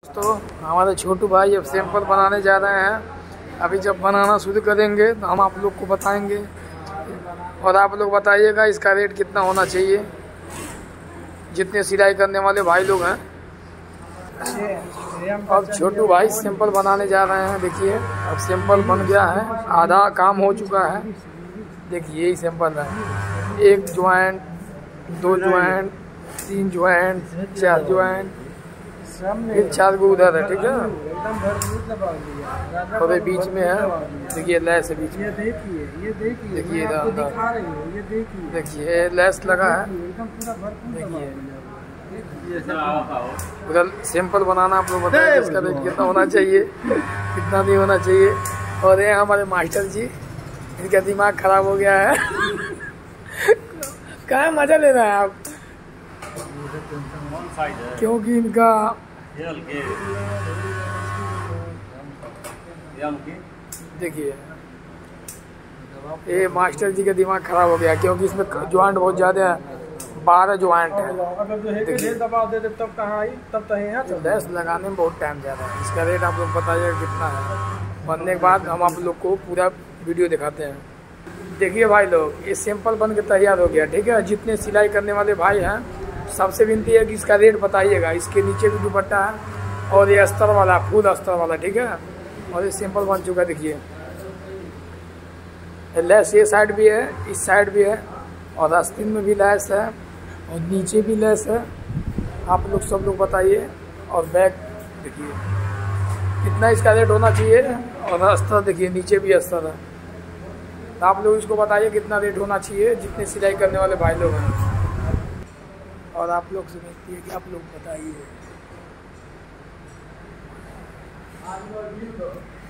तो हमारे छोटू भाई अब सैंपल बनाने जा रहे हैं। अभी जब बनाना शुरू करेंगे तो हम आप लोग को बताएंगे और आप लोग बताइएगा इसका रेट कितना होना चाहिए। जितने सिलाई करने वाले भाई लोग हैं, अब छोटू भाई सैंपल बनाने जा रहे हैं। देखिए अब सैंपल बन गया है, आधा काम हो चुका है। देखिए यही सैंपल है, 1 ज्वाइंट, 2 ज्वाइंट, 3 ज्वाइंट, 4 ज्वाइंट, फिर 4 को उधर है। ठीक है, और ये बीच में है। देखिए लैस है बीच में, देखिए इधर देखिए लैस लगा है। देखिए उधर सैंपल बनाना आप लोग बताइए इसका रेट कितना होना चाहिए, कितना नहीं होना चाहिए। और ये हमारे मास्टर जी, इनका दिमाग खराब हो गया है। कहाँ मजा ले रहे हैं आप, क्योंकि इनका देखिए ये मास्टर जी का दिमाग खराब हो गया, क्योंकि इसमें ज्वाइंट बहुत ज्यादा है, 12 ज्वाइंट है। तब कहाँ आई, तब तो यहाँ लैस लगाने में बहुत टाइम ज़्यादा है। इसका रेट आप लोग बताइएगा कितना है। बनने के बाद हम आप लोग को पूरा वीडियो दिखाते हैं। देखिए भाई लोग, ये सैंपल बन के तैयार हो गया। ठीक है, जितने सिलाई करने वाले भाई हैं सबसे विनती है कि इसका रेट बताइएगा। इसके नीचे भी दुपट्टा है और ये अस्तर वाला, फुल अस्तर वाला। ठीक है, और ये सैंपल बन चुका है। देखिए लैस ये साइड भी है, इस साइड भी है, और आस्तीन में भी लैस है और नीचे भी लैस है। आप लोग सब लोग बताइए। और बैक देखिए कितना इसका रेट होना चाहिए। और अस्तर देखिए नीचे भी अस्तर है। तो आप लोग इसको बताइए कितना रेट होना चाहिए, जितने सिलाई करने वाले भाई लोग हैं। और आप लोग से विनती है कि आप लोग बताइए।